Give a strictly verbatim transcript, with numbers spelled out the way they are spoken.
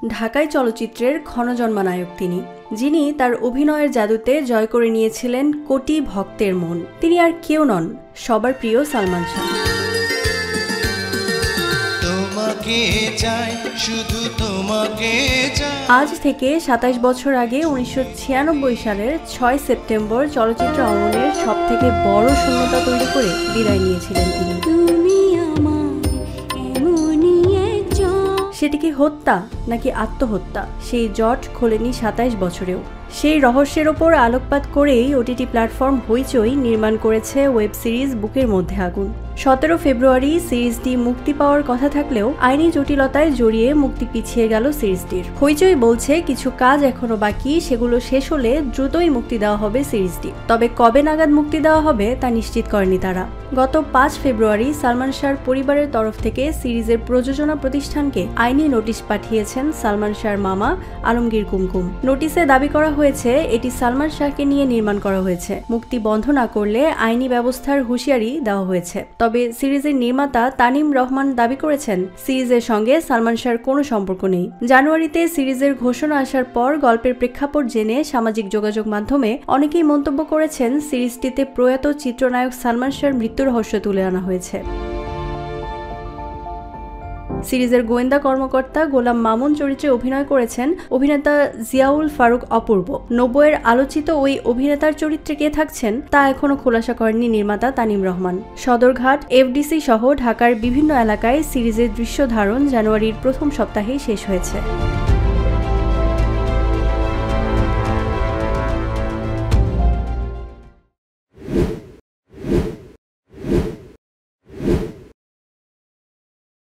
ঢাকাই চলচ্চিত্রের ক্ষণজন্মা নায়ক তিনি, যিনি তার অভিনয়ের জাদুতে জয় করে নিয়েছিলেন কোটি ভক্তের মন। তিনি আর কেউ নন, সবার প্রিয় সালমান শাহ। আজ থেকে সাতাশ বছর আগে উনিশশো ছিয়ানব্বই সালের ছয় সেপ্টেম্বর চলচ্চিত্র অঙ্গনের সব থেকে বড় শূন্যতা তৈরি করে বিদায় নিয়েছিলেন তিনি। সেটি কি হত্যা নাকি আত্মহত্যা, সেই জট খোলেনি সাতাশ বছরেও। সেই রহস্যের ওপর আলোকপাত করেই ওটিটি প্ল্যাটফর্ম হইচই নির্মাণ করেছে ওয়েব সিরিজ বুকের মধ্যে আগুন। সতেরো ফেব্রুয়ারি সিরিজটি মুক্তি পাওয়ার কথা থাকলেও আইনি জটিলতায় জড়িয়ে মুক্তি পিছিয়ে গেল সিরিজটির। হইচই বলছে কিছু কাজ এখনো বাকি, সেগুলো শেষ হলে দ্রুতই মুক্তি দেওয়া হবে সিরিজটি। তবে কবে নাগাদ মুক্তি দেওয়া হবে তা নিশ্চিত করেনি তারা। গত পাঁচ ফেব্রুয়ারি সালমান শাহর পরিবারের তরফ থেকে সিরিজের প্রযোজনা প্রতিষ্ঠানকে আইনি নোটিশ পাঠিয়েছেন সালমান শাহর মামা আলমগীর কুমকুম। নোটিশে দাবি করা হয়েছে এটি সালমান শাহকে নিয়ে নির্মাণ করা হয়েছে, মুক্তি বন্ধ না করলে আইনি ব্যবস্থার হুঁশিয়ারি দেওয়া হয়েছে। তবে সিরিজের নির্মাতা তানিম রহমান দাবি করেছেন সিরিজের সঙ্গে সালমান শাহর কোনো সম্পর্ক নেই। জানুয়ারিতে সিরিজের ঘোষণা আসার পর গল্পের প্রেক্ষাপট জেনে সামাজিক যোগাযোগ মাধ্যমে অনেকেই মন্তব্য করেছেন সিরিজটিতে প্রয়াত চিত্রনায়ক সালমান শাহর মৃত্যু রহস্য তুলে আনা হয়েছে। সিরিজের গোয়েন্দা কর্মকর্তা গোলাম মামুন চরিত্রে অভিনয় করেছেন অভিনেতা জিয়াউল ফারুক অপূর্ব। নব্বইয়ের আলোচিত ওই অভিনেতার চরিত্রে কে থাকছেন তা এখনো খোলাসা করেননি নির্মাতা তানিম রহমান। সদরঘাট, এফডিসি সহ ঢাকার বিভিন্ন এলাকায় সিরিজের দৃশ্য ধারণ জানুয়ারির প্রথম সপ্তাহেই শেষ হয়েছে।